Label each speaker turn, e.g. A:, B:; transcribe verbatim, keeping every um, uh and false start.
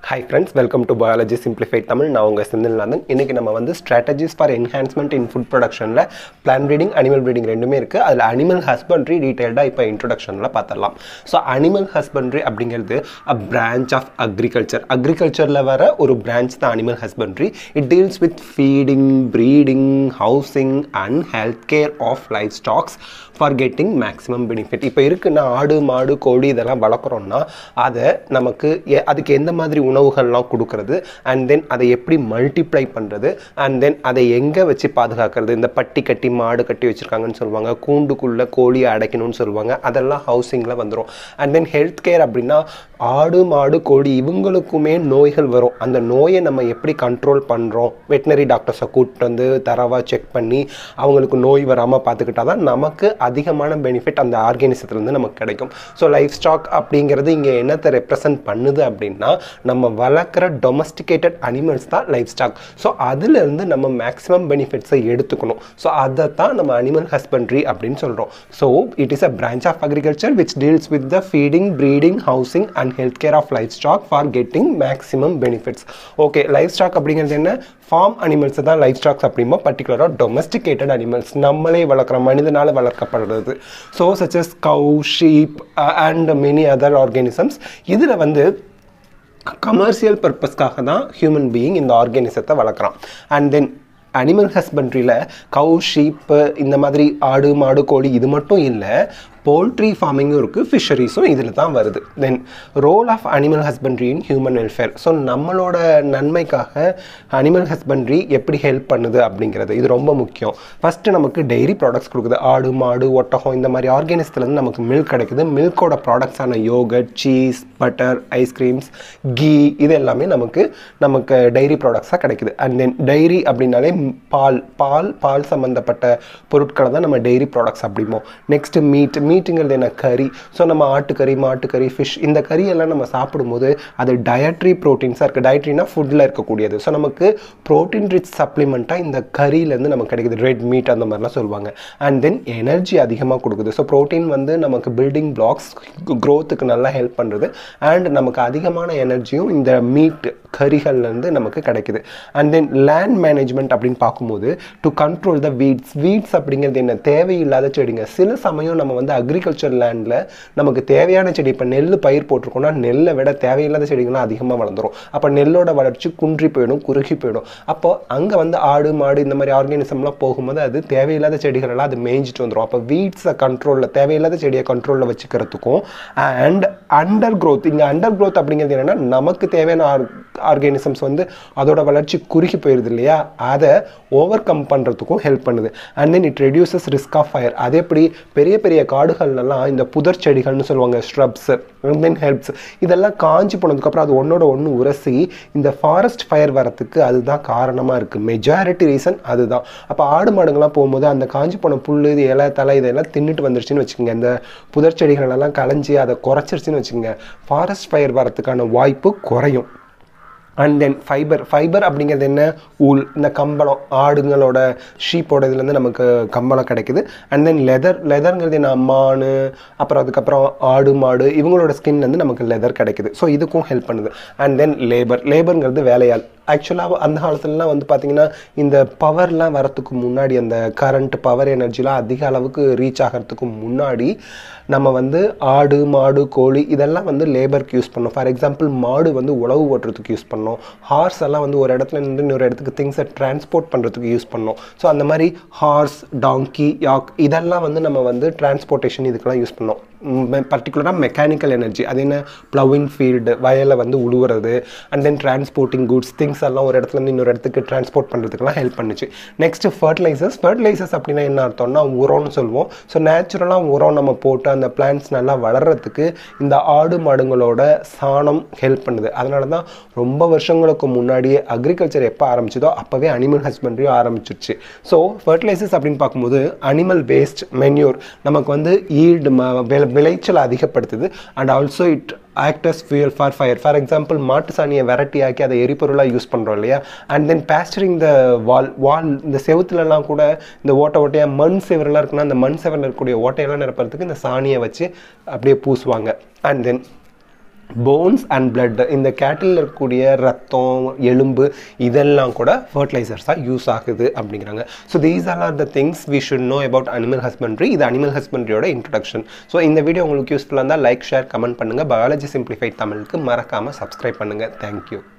A: Hi friends, welcome to Biology Simplified Tamil. நான் உங்க செந்தில்நாதன். இன்னைக்கு நம்ம வந்து strategies for enhancement in food productionல plant breeding, animal breeding ரெண்டுமே இருக்கு. அதுல animal husbandry detailed இப்ப introductionல பார்த்தறலாம். So animal husbandry அப்படிங்கிறது a branch of agriculture. Agricultureல வர ஒரு branch தான் animal husbandry. It deals with feeding, breeding, housing and healthcare of livestock for getting maximum benefit. இப்போ இருக்குன்னா ஆடு மாடு கோழி இதெல்லாம் வளர்க்குறோம்னா அதை நமக்கு அதுக்கு எந்த மாதிரி உணவுகள்லாம் கொடுக்கறது அண்ட் தென் அதை எப்படி மல்டிப்ளை பண்ணுறது அண்ட் தென் அதை எங்கே வச்சு பாதுகாக்கிறது. இந்த பட்டி கட்டி மாடு கட்டி வச்சுருக்காங்கன்னு சொல்லுவாங்க, கூண்டுக்குள்ளே கோழியை அடைக்கணும்னு சொல்லுவாங்க, அதெல்லாம் ஹவுசிங்கில் வந்துடும். அண்ட் தென் ஹெல்த் கேர் அப்படின்னா ஆடு மாடு கோழி இவங்களுக்குமே நோய்கள் வரும், அந்த நோயை நம்ம எப்படி கண்ட்ரோல் பண்ணுறோம், வெட்டினரி டாக்டர்ஸை கூப்பிட்டு வந்து தரவாக செக் பண்ணி அவங்களுக்கு நோய் வராமல் பார்த்துக்கிட்டா தான் நமக்கு அதிகமான பெனிஃபிட் அந்த ஆர்கானிசத்துலேருந்து நமக்கு கிடைக்கும். ஸோ லைஃப் ஸ்டாக் அப்படிங்கிறது இங்கே என்னத்தை ரெப்ரசன்ட் பண்ணுது அப்படின்னா நம்ம வளர்க்குற டொமஸ்டிகேட்டட் அனிமல்ஸ் தான் லைஃப் ஸ்டாக். ஸோ அதுலேருந்து நம்ம மேக்ஸிமம் பெனிஃபிட்ஸை எடுத்துக்கணும். ஸோ அதை தான் நம்ம அனிமல் ஹஸ்பண்ட்ரி அப்படின்னு சொல்கிறோம். So it is a branch of agriculture which deals with the feeding, breeding, housing and health care of life stock for getting maximum benefits. Okay, life stock அப்படிங்கிறது என்ன? Farm animals தான் life stocks அப்படிமா, பர்டிகுலராக domesticated animals நம்மளே வளர்க்குற மனிதனால் வளர்க்கப்படுறது. So such as cow, sheep and many other organisms. இதில் வந்து கமர்ஷியல் பர்பஸ்க்காக தான் ஹியூமன் பீயிங் இந்த ஆர்கானிசத்தை வளர்க்குறான். And then animal ஹஸ்பண்ட்ரியில் Kaur, sheep, இந்த மாதிரி ஆடு மாடு கோழி இது மட்டும் இல்லை, போல்ட்ரி ஃபார்மிங்கும் இருக்குது, ஃபிஷரிஸும் இதில் தான் வருது. Then role of animal husbandry in human welfare. So நம்மளோட நன்மைக்காக அனிமல் ஹஸ்பண்ட்ரி எப்படி ஹெல்ப் பண்ணுது அப்படிங்கிறது இது ரொம்ப முக்கியம். ஃபஸ்ட்டு நமக்கு டெய்ரி ப்ராடக்ட்ஸ் கொடுக்குது. ஆடு மாடு ஒட்டகம் இந்த மாதிரி ஆர்கானிசத்துலேருந்து நமக்கு மில்க் கிடைக்குது. மில்கோட ப்ராடக்ட்ஸான yoghurt, cheese, butter, ice creams, ghee இது எல்லாமே நமக்கு நமக்கு டைரி ப்ராடக்ட்ஸாக கிடைக்குது. அண்ட் தென் டைரி அப்படின்னாலே பால் பால் பால் சம்மந்தப்பட்ட பொருட்களை தான் நம்ம டைரி ப்ராடக்ட்ஸ் அப்படிமோ. நெக்ஸ்ட்டு மீட் மீட்டுங்கிறது என்ன? கறி. ஸோ நம்ம ஆட்டுக்கறி, மாட்டுக்கறி, ஃபிஷ் இந்த கறியெல்லாம் நம்ம சாப்பிடும்போது அது டயட்ரி ப்ரோட்டீன்ஸாக இருக்குது. டயட்ரினா ஃபுட்டில் இருக்கக்கூடியது. ஸோ நமக்கு ப்ரோட்டீன் ரிச் சப்ளிமெண்ட்டாக இந்த கறியிலேருந்து நமக்கு கிடைக்குது. ரெட் மீட் அந்த மாதிரிலாம் சொல்லுவாங்க. அண்ட் தென் எனர்ஜி அதிகமாக கொடுக்குது. ஸோ ப்ரோட்டீன் வந்து நமக்கு பில்டிங் பிளாக்ஸ், க்ரோத்துக்கு நல்லா ஹெல்ப் பண்ணுறது. அண்ட் நமக்கு அதிகமான எனர்ஜியும் இந்த மீட் கறிகள்லேருந்து நமக்கு கிடைக்குது. அண்ட் தென் லேண்ட் மேனேஜ்மெண்ட் அப்படின்னு பார்க்கும்போது to control the weeds. Weeds அப்படிங்கிறது என்ன? தேவையில்லாத செடிங்க. சில சமயம் நம்ம வந்து அக்ரிகல்ச்சர் லேண்டில் நமக்கு தேவையான செடி, இப்போ நெல் பயிர் போட்டிருக்கோம்னா நெல்லை விட தேவையில்லாத செடிகள்லாம் அதிகமாக வளர்ந்துடும். அப்போ நெல்லோட வளர்ச்சி குன்றி போயிடும், குறுகி போயிடும். அப்போ அங்கே வந்து ஆடு மாடு இந்த மாதிரி ஆர்கானிசம்லாம் போகும்போது அது தேவையில்லாத செடிகளெல்லாம் அது மேய்ஞ்சிட்டு வந்துடும். அப்போ வீட்ஸை கண்ட்ரோலில், தேவையில்லாத செடியை கண்ட்ரோலில் வச்சுக்கிறதுக்கும் அண்ட் அண்டர் க்ரோத். இங்கே அண்டர் க்ரோத் அப்படிங்கிறது என்னென்னா நமக்கு தேவையான ஆர் ஆர்கானிசம்ஸ் வந்து அதோட வளர்ச்சி குறுகி போயிடுது இல்லையா, அதை ஓவர் கம் பண்ணுறதுக்கும் ஹெல்ப் பண்ணுது. And then it reduces risk of fire. அது எப்படி? பெரிய பெரிய காடுகள்லாம் இந்த புதர் செடிகள்னு சொல்லுவாங்க, ஸ்hrubs, அண்ட் தென் ஹெல்ப்ஸ், இதெல்லாம் காஞ்சி போனதுக்கப்புறம் அது ஒன்னோட ஒன்று உரசி இந்த ஃபாரஸ்ட் ஃபயர் வரத்துக்கு அதுதான் காரணமாக இருக்குது. மெஜாரிட்டி ரீசன் அதுதான். அப்போ ஆடு மாடுங்கள்லாம் போகும்போது அந்த காஞ்சி போன புல், இது இலை, தலை இதெல்லாம் தின்னுட்டு வந்துருச்சுன்னு வச்சுக்கோங்க, இந்த புதர் செடிகளெல்லாம் களைஞ்சி அதை குறைச்சிருச்சுன்னு வச்சுக்கோங்க, ஃபாரஸ்ட் ஃபயர் வரத்துக்கான வாய்ப்பு குறையும். And then fibre. ஃபைபர் அப்படிங்கிறது என்ன? ஊல், இந்த கம்பளம், ஆடுங்களோட ஷீப்போட இதுலேருந்து நமக்கு கம்பளம் கிடைக்குது. And then leather. லெதர்ங்கிறது என்ன? மான், அப்புறம் அதுக்கப்புறம் ஆடு மாடு இவங்களோட ஸ்கின்லேருந்து நமக்கு லெதர் கிடைக்குது. ஸோ இதுக்கும் ஹெல்ப் பண்ணுது. And then labour. லேபருங்கிறது வேலையாள். ஆக்சுவலாக அந்த காலத்துலலாம் வந்து பார்த்திங்கன்னா இந்த பவர்லாம் வரத்துக்கு முன்னாடி, அந்த கரண்ட் பவர் எனர்ஜிலாம் அதிக அளவுக்கு ரீச் ஆகிறதுக்கு முன்னாடி நம்ம வந்து ஆடு மாடு கோழி இதெல்லாம் வந்து லேபருக்கு யூஸ் பண்ணோம். ஃபார் எக்ஸாம்பிள் மாடு வந்து உழவு ஓட்டுறதுக்கு யூஸ் பண்ணோம். ஹார்ஸ் எல்லாம் வந்து ஒரு இடத்துல இருந்து இன்னொரு இடத்துக்கு திங்ஸை டிரான்ஸ்போர்ட் பண்ணுறதுக்கு யூஸ் பண்ணோம். ஸோ அந்த மாதிரி ஹார்ஸ், டாங்கி, யாக் இதெல்லாம் வந்து நம்ம வந்து டிரான்ஸ்போர்ட்டேஷன் இதுக்கெல்லாம் யூஸ் பண்ணோம். பர்டிகுலராக மெக்கானிக்கல் எனர்ஜி. அது என்ன? ப்ளவிங் ஃபீல்டு, வயலை வந்து உழுவுறது. And then transporting goods, things எல்லாம் ஒரு இடத்துலேருந்து இன்னொரு இடத்துக்கு டிரான்ஸ்போர்ட் பண்ணுறதுக்குலாம் ஹெல்ப் பண்ணுச்சு. Next fertilisers. ஃபர்டிலைசர்ஸ் அப்படின்னா என்ன அர்த்தம்னா உரம்னு சொல்லுவோம். ஸோ நேச்சுரலாக உரம் நம்ம போட்டு அந்த பிளான்ட்ஸ் நல்லா வளர்கிறதுக்கு இந்த ஆடு மாடுங்களோட சாணம் ஹெல்ப் பண்ணுது. அதனால தான் ரொம்ப வருஷங்களுக்கு முன்னாடியே அக்ரிகல்ச்சர் எப்போ ஆரம்பிச்சதோ அப்போவே அனிமல் ஹஸ்பண்ட்ரியும் ஆரம்பிச்சிருச்சு. ஸோ ஃபர்டிலைசர்ஸ் அப்படின்னு பார்க்கும்போது அனிமல் வேஸ்ட், மென்யூர் நமக்கு வந்து ஈல்டு விளைச்சல் அதிகப்படுத்துது. And also it act as fuel for fire. For example மாட்டு சாணியை வெரைட்டி ஆக்கி அதை எரிபொருளாக யூஸ் பண்ணுறோம் இல்லையா. அண்ட் தென் பேஸ்டரிங் த வால். வால் இந்த செவத்துலலாம் கூட இந்த ஓட்டை ஓட்டையாக மண் செவரெல்லாம் இருக்குன்னா அந்த மண் செவரில் இருக்கக்கூடிய ஓட்டையெல்லாம் நிரப்புறதுக்கு இந்த சாணியை வச்சு அப்படியே பூசுவாங்க. And then bones and blood, இந்த கேட்டில் இருக்கக்கூடிய ரத்தம் எலும்பு இதெல்லாம் கூட ஃபர்டிலைசர்ஸாக யூஸ் ஆகுது அப்படிங்கிறாங்க. So these are are the things we should know about animal husbandry. இது அனிமல் ஹஸ்பண்ட்ரியோட இன்ட்ரடக்ஷன். ஸோ இந்த வீடியோ உங்களுக்கு யூஸ்ஃபுல்லாக இருந்தால் லைக் ஷேர் கமெண்ட் பண்ணுங்கள். பயாலஜி சிம்பிளிஃபைட் தமிழுக்கு மறக்காமல் சப்ஸ்கிரைப் பண்ணுங்கள். தேங்க்யூ.